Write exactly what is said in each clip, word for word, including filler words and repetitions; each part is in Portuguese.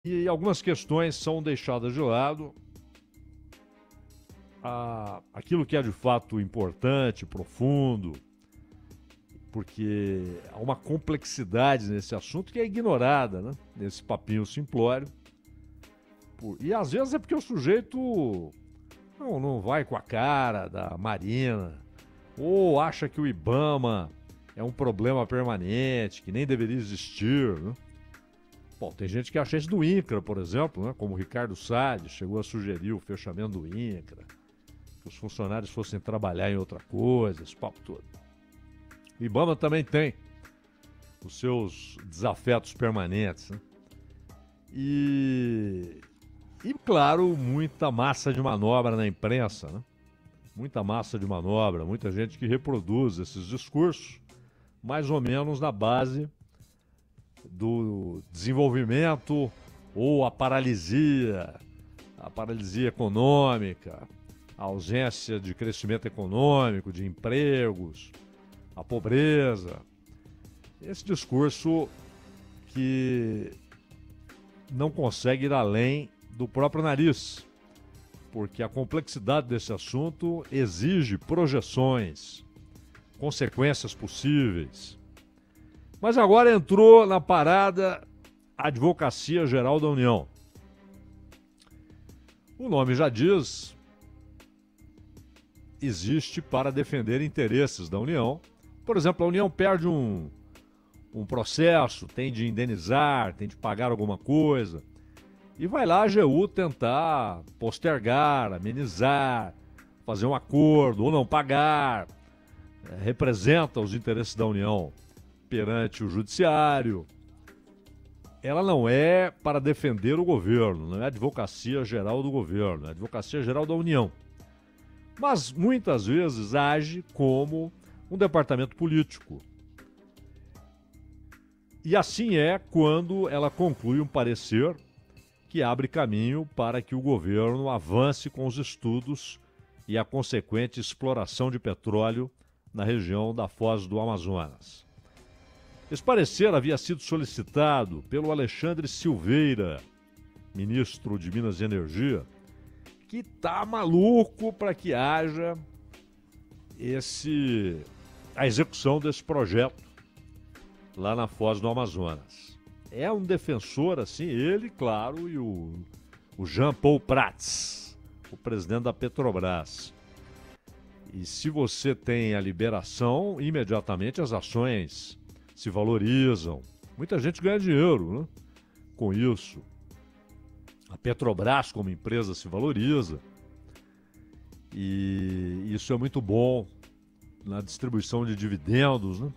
E algumas questões são deixadas de lado. A, aquilo que é de fato importante, profundo, porque há uma complexidade nesse assunto que é ignorada, né? Nesse papinho simplório. Por, e às vezes é porque o sujeito não, não vai com a cara da Marina, ou acha que o IBAMA é um problema permanente, que nem deveria existir, né? Bom, tem gente que acha isso do INCRA, por exemplo, né? Como o Ricardo Salles chegou a sugerir o fechamento do INCRA, que os funcionários fossem trabalhar em outra coisa, esse papo todo. O IBAMA também tem os seus desafetos permanentes, né? E, e, claro, muita massa de manobra na imprensa, né? Muita massa de manobra, muita gente que reproduz esses discursos, mais ou menos na base do desenvolvimento ou a paralisia, a paralisia econômica, a ausência de crescimento econômico, de empregos, a pobreza. Esse discurso que não consegue ir além do próprio nariz, porque a complexidade desse assunto exige projeções, consequências possíveis. Mas agora entrou na parada a Advocacia Geral da União. O nome já diz, existe para defender interesses da União. Por exemplo, a União perde um, um processo, tem de indenizar, tem de pagar alguma coisa, e vai lá a AGU tentar postergar, amenizar, fazer um acordo ou não pagar, é, representa os interesses da União perante o judiciário. Ela não é para defender o governo, não é a Advocacia Geral do Governo, é a Advocacia Geral da União. Mas muitas vezes age como um departamento político. E assim é quando ela conclui um parecer que abre caminho para que o governo avance com os estudos e a consequente exploração de petróleo na região da Foz do Amazonas. Esse parecer havia sido solicitado pelo Alexandre Silveira, ministro de Minas e Energia, que está maluco para que haja esse, a execução desse projeto lá na Foz do Amazonas. É um defensor, assim, ele, claro, e o, o Jean Paul Prats, o presidente da Petrobras. E se você tem a liberação, imediatamente as ações se valorizam. Muita gente ganha dinheiro, né, com isso. A Petrobras como empresa se valoriza. E isso é muito bom na distribuição de dividendos, né?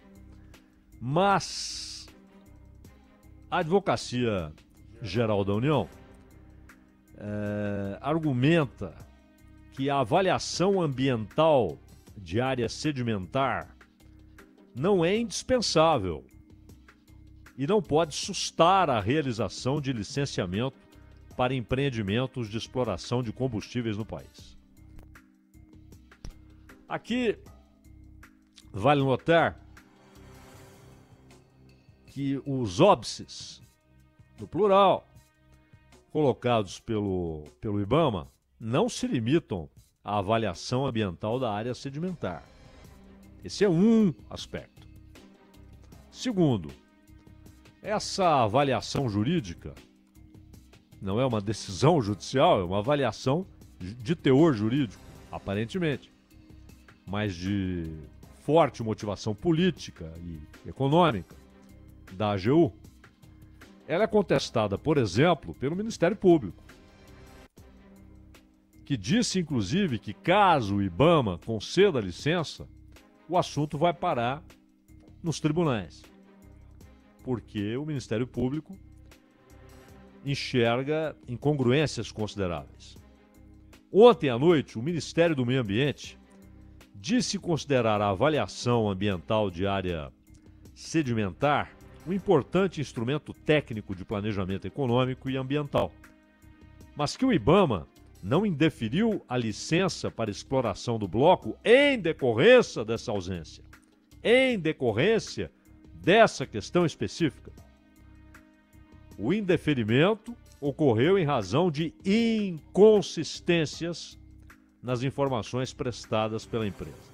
Mas a Advocacia Geral da União é, argumenta que a avaliação ambiental de área sedimentar não é indispensável e não pode sustar a realização de licenciamento para empreendimentos de exploração de combustíveis no país. Aqui vale notar que os óbices, no plural, colocados pelo, pelo IBAMA, não se limitam à avaliação ambiental da área sedimentar. Esse é um aspecto. Segundo, essa avaliação jurídica não é uma decisão judicial, é uma avaliação de teor jurídico, aparentemente, mas de forte motivação política e econômica da A G U. Ela é contestada, por exemplo, pelo Ministério Público, que disse, inclusive, que caso o IBAMA conceda a licença, o assunto vai parar nos tribunais, porque o Ministério Público enxerga incongruências consideráveis. Ontem à noite, o Ministério do Meio Ambiente disse considerar a avaliação ambiental de área sedimentar um importante instrumento técnico de planejamento econômico e ambiental, mas que o IBAMA não indeferiu a licença para exploração do bloco em decorrência dessa ausência, em decorrência dessa questão específica. O indeferimento ocorreu em razão de inconsistências nas informações prestadas pela empresa.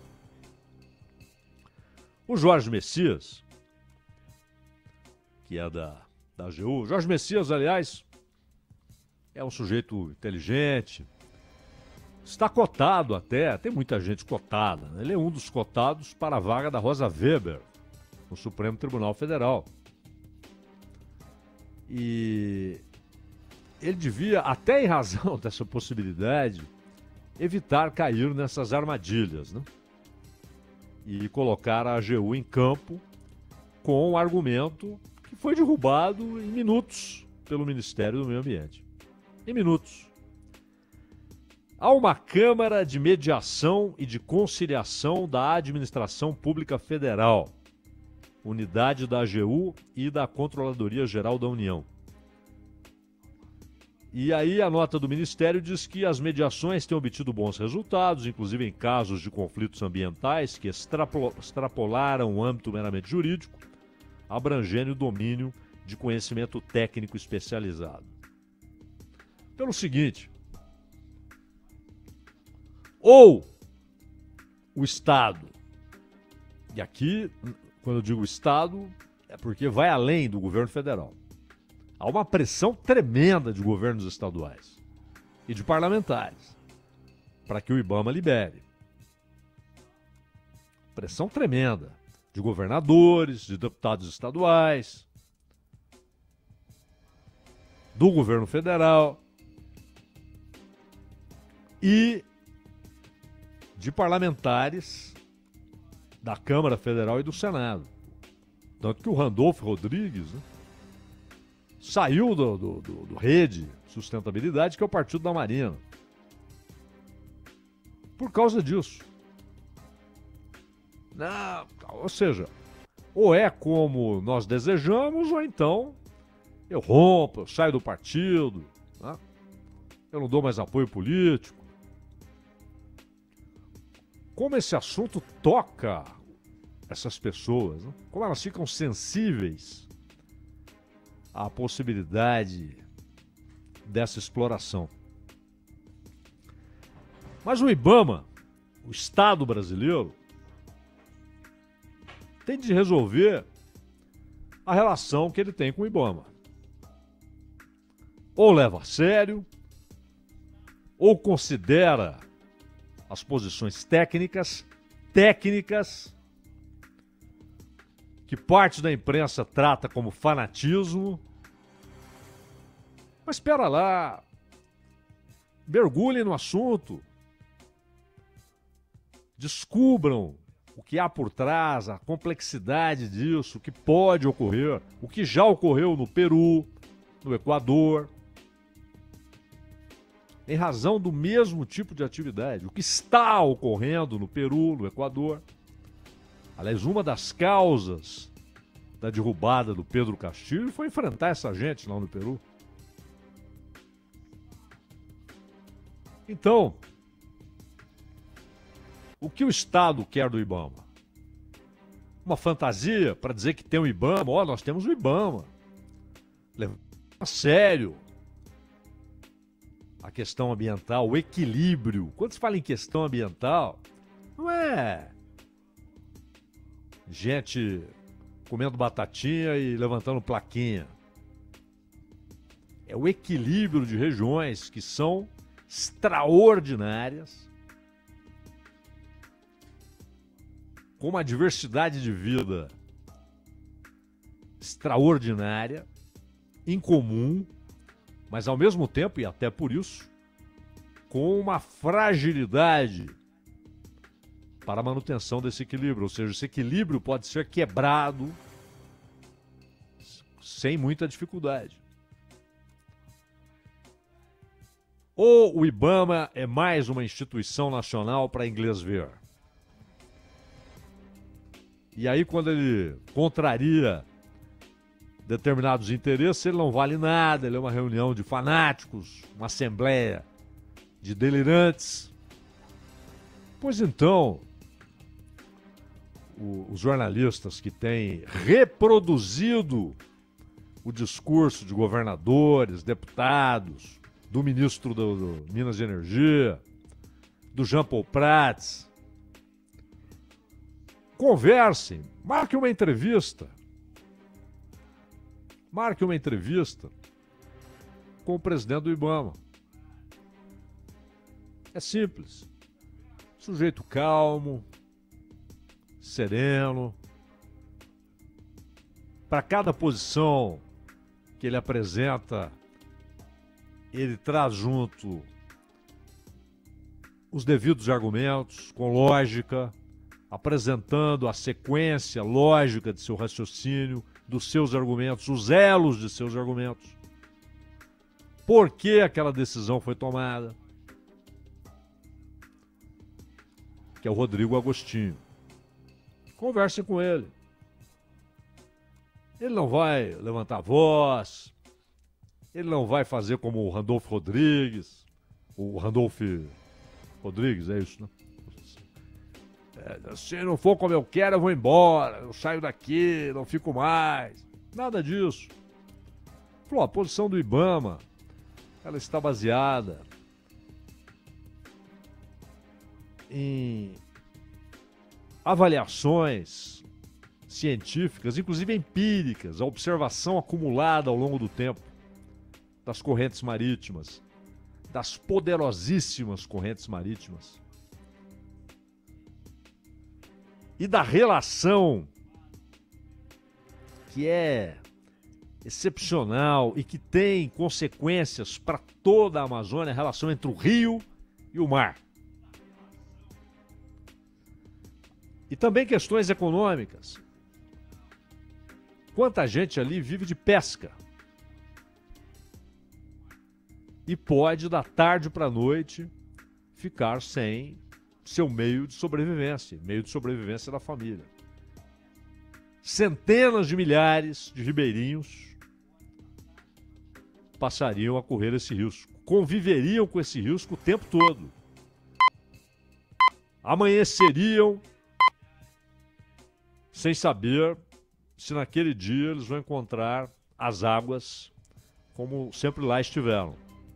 O Jorge Messias, que é da, da A G U, Jorge Messias, aliás, é um sujeito inteligente, está cotado até, tem muita gente cotada, né? Ele é um dos cotados para a vaga da Rosa Weber no Supremo Tribunal Federal. E ele devia, até em razão dessa possibilidade, evitar cair nessas armadilhas, né? E colocar a A G U em campo com o argumento que foi derrubado em minutos pelo Ministério do Meio Ambiente. Em minutos. Há uma Câmara de Mediação e de Conciliação da Administração Pública Federal, unidade da A G U e da Controladoria Geral da União. E aí a nota do Ministério diz que as mediações têm obtido bons resultados, inclusive em casos de conflitos ambientais que extrapo- extrapolaram o âmbito meramente jurídico, abrangendo o domínio de conhecimento técnico especializado. Pelo seguinte, ou o Estado, e aqui, quando eu digo Estado, é porque vai além do governo federal. Há uma pressão tremenda de governos estaduais e de parlamentares para que o IBAMA libere. Pressão tremenda de governadores, de deputados estaduais, do governo federal e de parlamentares da Câmara Federal e do Senado. Tanto que o Randolfo Rodrigues, né, saiu do, do, do, do Rede Sustentabilidade, que é o Partido da Marina. Por causa disso. Não, ou seja, ou é como nós desejamos, ou então eu rompo, eu saio do partido, né? Eu não dou mais apoio político. Como esse assunto toca essas pessoas, né? Como elas ficam sensíveis à possibilidade dessa exploração. Mas o IBAMA, o Estado brasileiro, tem de resolver a relação que ele tem com o IBAMA. Ou leva a sério, ou considera as posições técnicas, técnicas, que parte da imprensa trata como fanatismo. Mas espera lá, mergulhem no assunto, descubram o que há por trás, a complexidade disso, o que pode ocorrer, o que já ocorreu no Peru, no Equador, em razão do mesmo tipo de atividade, o que está ocorrendo no Peru, no Equador. Aliás, uma das causas da derrubada do Pedro Castilho foi enfrentar essa gente lá no Peru. Então, o que o Estado quer do IBAMA? Uma fantasia para dizer que tem o IBAMA? Ó, nós temos o IBAMA. Leva a sério a questão ambiental, o equilíbrio. Quando se fala em questão ambiental, não é gente comendo batatinha e levantando plaquinha. É o equilíbrio de regiões que são extraordinárias, com uma diversidade de vida extraordinária, incomum, mas ao mesmo tempo, e até por isso, com uma fragilidade para a manutenção desse equilíbrio. Ou seja, esse equilíbrio pode ser quebrado sem muita dificuldade. Ou o IBAMA é mais uma instituição nacional para inglês ver. E aí, quando ele contraria determinados interesses, ele não vale nada, ele é uma reunião de fanáticos, uma assembleia de delirantes. Pois então, o, os jornalistas que têm reproduzido o discurso de governadores, deputados, do ministro do, do Minas de Energia, do Jean Paul Prats. Conversem, marque uma entrevista. Marque uma entrevista com o presidente do Ibama. É simples. Sujeito calmo, sereno. Para cada posição que ele apresenta, ele traz junto os devidos argumentos, com lógica, apresentando a sequência lógica de seu raciocínio, dos seus argumentos, os elos de seus argumentos. Por que aquela decisão foi tomada? Que é o Rodrigo Agostinho. Conversem com ele. Ele não vai levantar a voz, ele não vai fazer como o Randolfo Rodrigues, o Randolfo Rodrigues, é isso, né? É, se não for como eu quero, eu vou embora, eu saio daqui, não fico mais. Nada disso. Falou, a posição do Ibama, ela está baseada em avaliações científicas, inclusive empíricas, a observação acumulada ao longo do tempo das correntes marítimas, das poderosíssimas correntes marítimas e da relação que é excepcional e que tem consequências para toda a Amazônia, a relação entre o rio e o mar. E também questões econômicas. Quanta gente ali vive de pesca e pode, da tarde para a noite, ficar sem seu meio de sobrevivência, meio de sobrevivência da família. Centenas de milhares de ribeirinhos passariam a correr esse risco, conviveriam com esse risco o tempo todo. Amanheceriam sem saber se naquele dia eles vão encontrar as águas como sempre lá estiveram.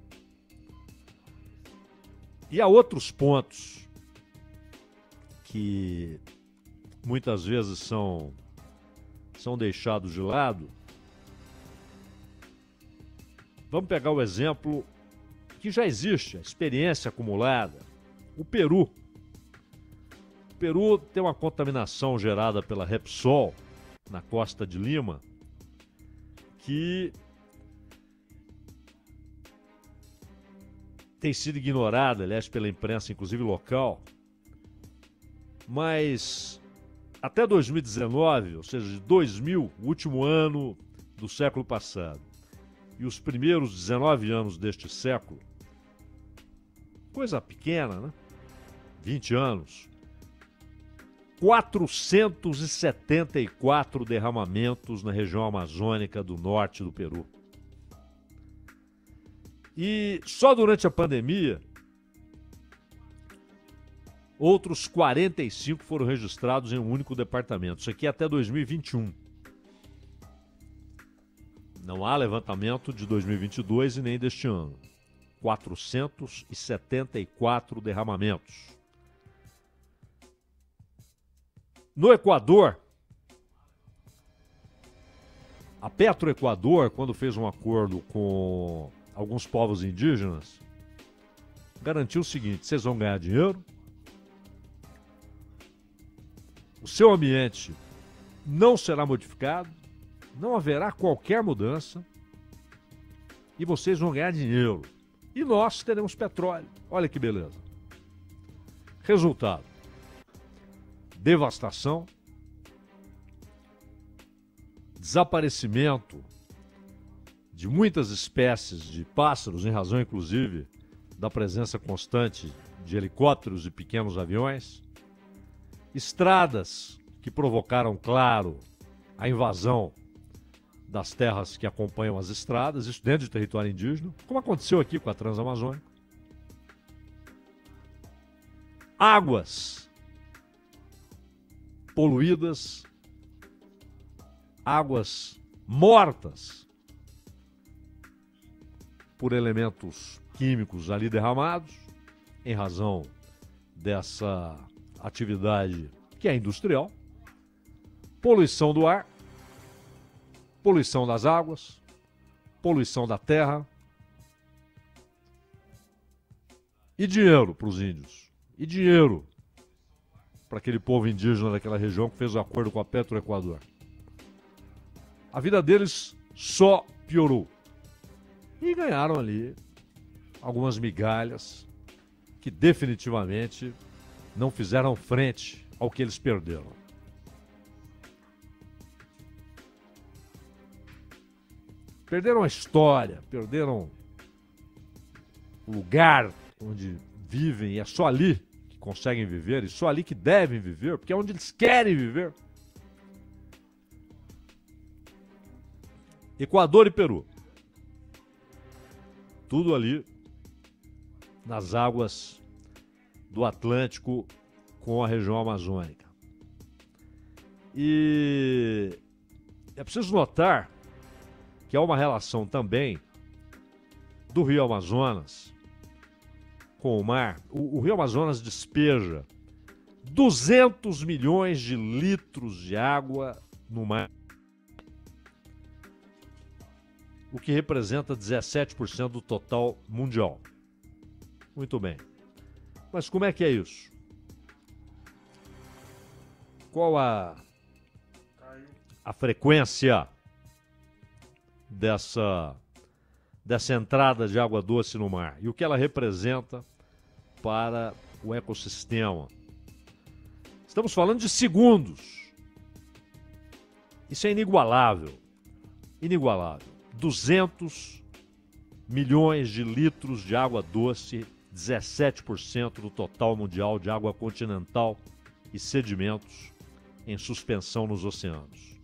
E há outros pontos que muitas vezes são, são deixados de lado. Vamos pegar o exemplo que já existe, a experiência acumulada. O Peru. O Peru tem uma contaminação gerada pela Repsol na costa de Lima, que tem sido ignorada, aliás, pela imprensa, inclusive local, mas até dois mil e dezenove, ou seja, de dois mil, o último ano do século passado, e os primeiros dezenove anos deste século, coisa pequena, né? vinte anos, quatrocentos e setenta e quatro derramamentos na região amazônica do norte do Peru. E só durante a pandemia, outros quarenta e cinco foram registrados em um único departamento. Isso aqui é até dois mil e vinte e um. Não há levantamento de dois mil e vinte e dois e nem deste ano. quatrocentos e setenta e quatro derramamentos. No Equador, a Petroequador, quando fez um acordo com alguns povos indígenas, garantiu o seguinte: vocês vão ganhar dinheiro, o seu ambiente não será modificado, não haverá qualquer mudança e vocês vão ganhar dinheiro. E nós teremos petróleo. Olha que beleza. Resultado: devastação, desaparecimento de muitas espécies de pássaros, em razão, inclusive, da presença constante de helicópteros e pequenos aviões, estradas que provocaram, claro, a invasão das terras que acompanham as estradas, isso dentro de território indígena, como aconteceu aqui com a Transamazônica. Águas poluídas, águas mortas por elementos químicos ali derramados, em razão dessa atividade que é industrial, poluição do ar, poluição das águas, poluição da terra e dinheiro para os índios, e dinheiro para aquele povo indígena daquela região que fez o acordo com a Petroequador. A vida deles só piorou. E ganharam ali algumas migalhas que definitivamente não fizeram frente ao que eles perderam. Perderam a história, perderam o lugar onde vivem, e é só ali que conseguem viver, e só ali que devem viver, porque é onde eles querem viver. Equador e Peru. Tudo ali nas águas do Atlântico com a região amazônica. E é preciso notar que há uma relação também do Rio Amazonas com o mar. O, o Rio Amazonas despeja duzentos milhões de litros de água no mar, o que representa dezessete por cento do total mundial. Muito bem. Mas como é que é isso? Qual a, a frequência dessa, dessa entrada de água doce no mar? E o que ela representa para o ecossistema? Estamos falando de segundos. Isso é inigualável. Inigualável. duzentos milhões de litros de água doce, dezessete por cento do total mundial de água continental e sedimentos em suspensão nos oceanos.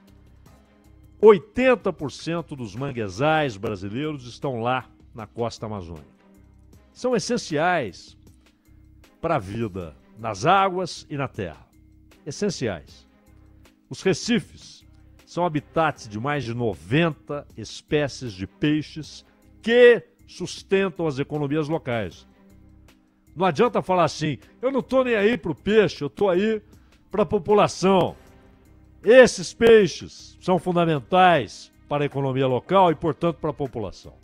oitenta por cento dos manguezais brasileiros estão lá na costa amazônica. São essenciais para a vida nas águas e na terra. Essenciais. Os recifes são habitats de mais de noventa espécies de peixes que sustentam as economias locais. Não adianta falar assim, eu não estou nem aí para o peixe, eu estou aí para a população. Esses peixes são fundamentais para a economia local e, portanto, para a população.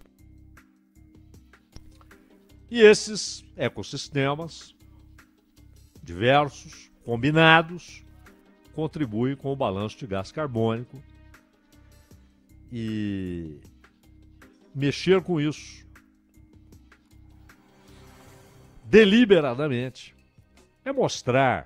E esses ecossistemas diversos, combinados, contribuem com o balanço de gás carbônico. E mexer com isso deliberadamente é mostrar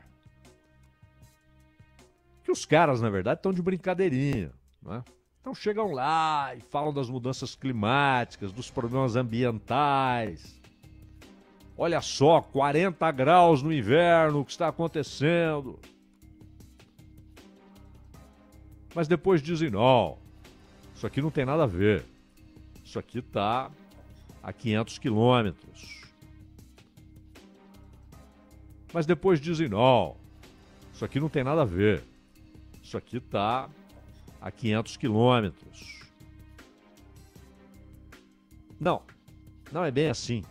que os caras, na verdade, estão de brincadeirinha, né? Então chegam lá e falam das mudanças climáticas, dos problemas ambientais. Olha só, quarenta graus no inverno, o que está acontecendo? Mas depois dizem, não, isso aqui não tem nada a ver. Isso aqui está a quinhentos quilômetros. Mas depois dizem, não, isso aqui não tem nada a ver. Isso aqui está a quinhentos quilômetros. Não, não é bem assim.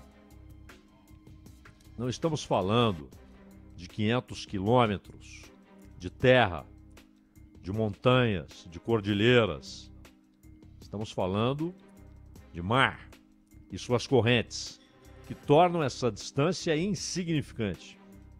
Não estamos falando de quinhentos quilômetros de terra, de montanhas, de cordilheiras. Estamos falando de mar e suas correntes, que tornam essa distância insignificante.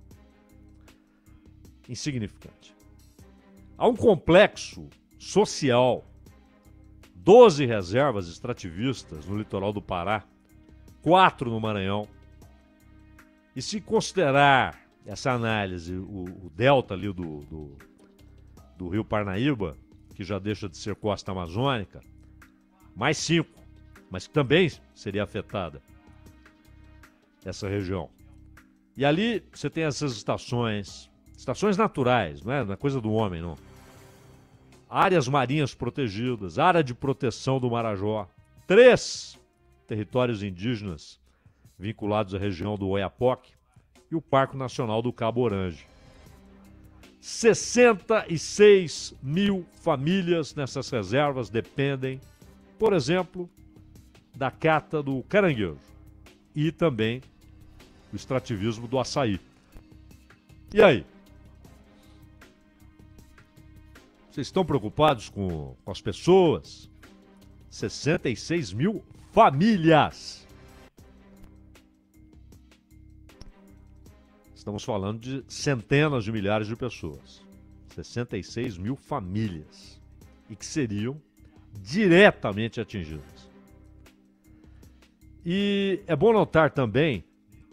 Insignificante. Há um complexo social, doze reservas extrativistas no litoral do Pará, quatro no Maranhão. E se considerar essa análise, o, o delta ali do, do, do rio Parnaíba, que já deixa de ser costa amazônica, mais cinco, mas que também seria afetada essa região. E ali você tem essas estações, estações naturais, não é, não é coisa do homem, não. Áreas marinhas protegidas, área de proteção do Marajó, três territórios indígenas vinculados à região do Oiapoque e o Parque Nacional do Cabo Orange. sessenta e seis mil famílias nessas reservas dependem, por exemplo, da cata do caranguejo e também o extrativismo do açaí. E aí? Vocês estão preocupados com, com as pessoas? sessenta e seis mil famílias. Estamos falando de centenas de milhares de pessoas. sessenta e seis mil famílias. E que seriam diretamente atingidas. E é bom notar também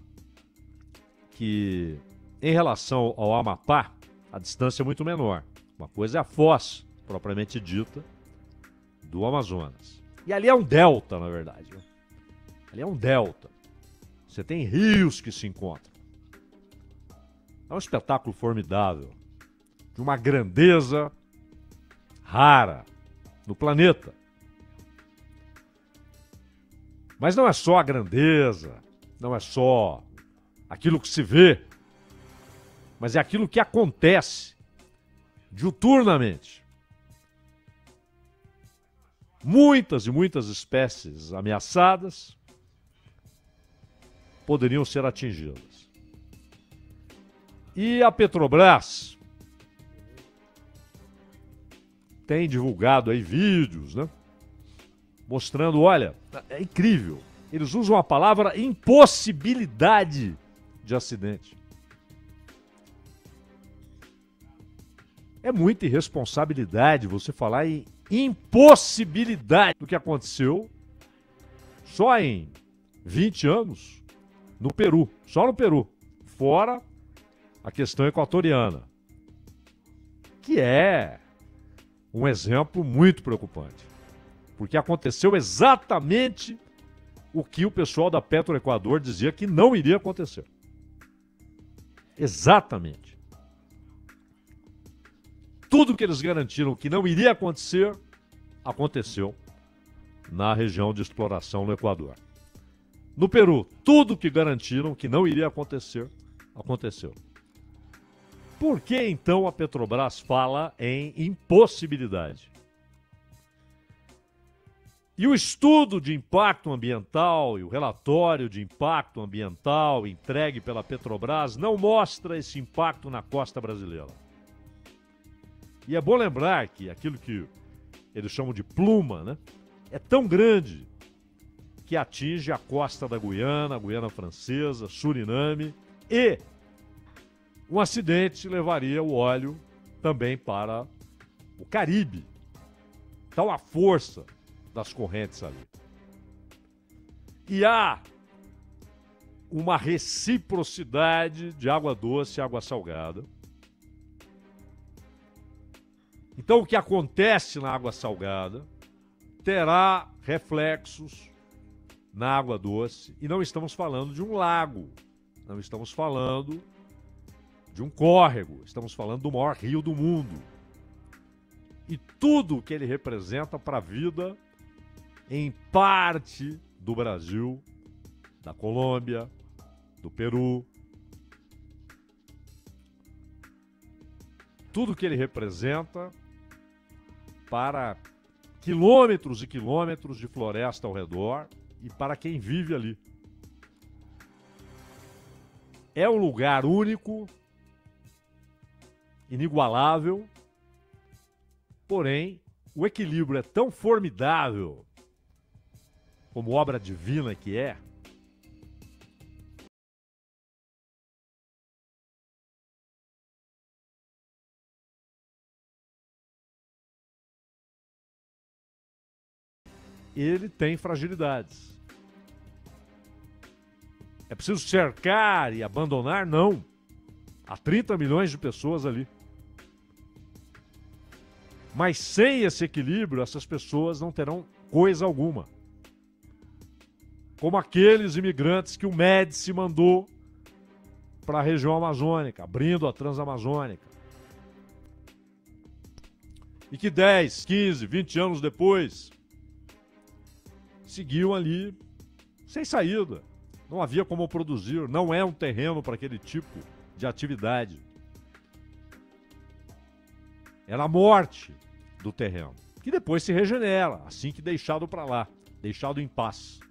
que, em relação ao Amapá, a distância é muito menor. Uma coisa é a foz, propriamente dita, do Amazonas. E ali é um delta, na verdade. Né? Ali é um delta. Você tem rios que se encontram. É um espetáculo formidável, de uma grandeza rara no planeta. Mas não é só a grandeza, não é só aquilo que se vê, mas é aquilo que acontece diuturnamente. Muitas e muitas espécies ameaçadas poderiam ser atingidas. E a Petrobras tem divulgado aí vídeos, né? Mostrando, olha, é incrível. Eles usam a palavra impossibilidade de acidente. É muita irresponsabilidade você falar em impossibilidade do que aconteceu só em vinte anos no Peru, só no Peru, fora a questão equatoriana, que é um exemplo muito preocupante, porque aconteceu exatamente o que o pessoal da Petroequador dizia que não iria acontecer. Exatamente. Tudo que eles garantiram que não iria acontecer, aconteceu na região de exploração no Equador. No Peru, tudo que garantiram que não iria acontecer, aconteceu. Por que então a Petrobras fala em impossibilidade? E o estudo de impacto ambiental e o relatório de impacto ambiental entregue pela Petrobras não mostra esse impacto na costa brasileira. E é bom lembrar que aquilo que eles chamam de pluma, né, é tão grande que atinge a costa da Guiana, a Guiana Francesa, Suriname, e um acidente levaria o óleo também para o Caribe. Então a força das correntes ali. E há uma reciprocidade de água doce e água salgada. Então o que acontece na água salgada terá reflexos na água doce. E não estamos falando de um lago, não estamos falando de um córrego, estamos falando do maior rio do mundo. E tudo que ele representa para a vida em parte do Brasil, da Colômbia, do Peru. Tudo que ele representa para quilômetros e quilômetros de floresta ao redor e para quem vive ali. É um lugar único, inigualável, porém o equilíbrio é tão formidável, como obra divina que é, ele tem fragilidades. É preciso cercar e abandonar? Não. Há trinta milhões de pessoas ali. Mas sem esse equilíbrio, essas pessoas não terão coisa alguma. Como aqueles imigrantes que o Médici mandou para a região amazônica, abrindo a Transamazônica. E que dez, quinze, vinte anos depois seguiam ali sem saída. Não havia como produzir, não é um terreno para aquele tipo de atividade. Era a morte do terreno, que depois se regenera, assim que deixado para lá. deixado em paz.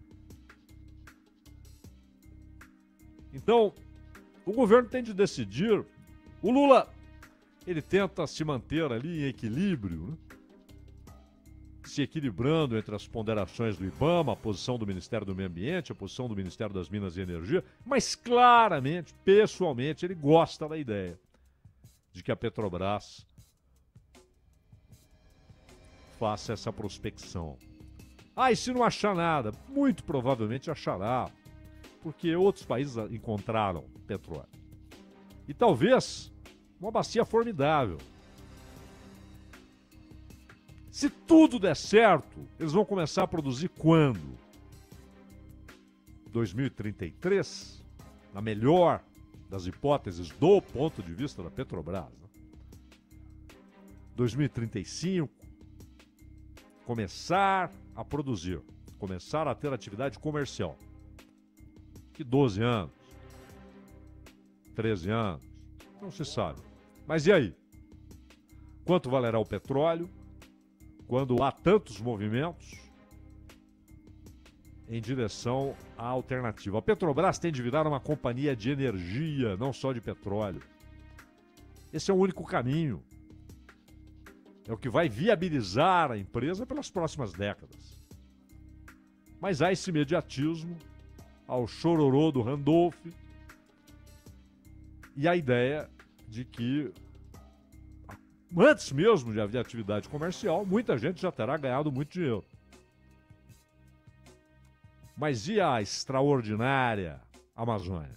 Então, o governo tem de decidir. O Lula, ele tenta se manter ali em equilíbrio, né? Se equilibrando entre as ponderações do IBAMA, a posição do Ministério do Meio Ambiente, a posição do Ministério das Minas e Energia, mas claramente, pessoalmente, ele gosta da ideia de que a Petrobras faça essa prospecção. Ah, e se não achar nada? Muito provavelmente achará, porque outros países encontraram petróleo. E talvez uma bacia formidável. Se tudo der certo, eles vão começar a produzir quando? dois mil e trinta e três? Na melhor das hipóteses do ponto de vista da Petrobras. Né? dois mil e trinta e cinco, começar a produzir, começar a ter atividade comercial. Que doze anos, treze anos, não se sabe. Mas e aí? Quanto valerá o petróleo? Quando há tantos movimentos em direção à alternativa. A Petrobras tem de virar uma companhia de energia, não só de petróleo. Esse é o único caminho. É o que vai viabilizar a empresa pelas próximas décadas. Mas há esse imediatismo, ao chororô do Randolph e a ideia de que antes mesmo de haver atividade comercial, muita gente já terá ganhado muito dinheiro. Mas e a extraordinária Amazônia?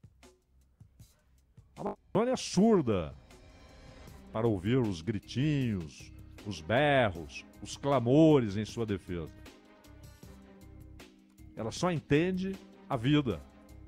A Amazônia é surda para ouvir os gritinhos, os berros, os clamores em sua defesa. Ela só entende a vida.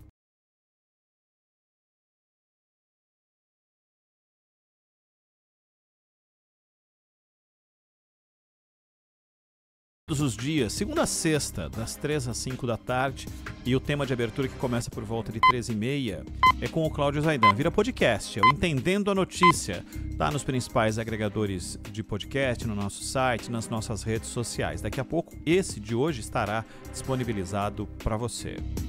Todos os dias, segunda a sexta, das três às cinco da tarde. E o tema de abertura, que começa por volta de treze e meia, é com o Cláudio Zaidan. Vira podcast, é o Entendendo a Notícia. Tá nos principais agregadores de podcast, no nosso site, nas nossas redes sociais. Daqui a pouco, esse de hoje estará disponibilizado para você.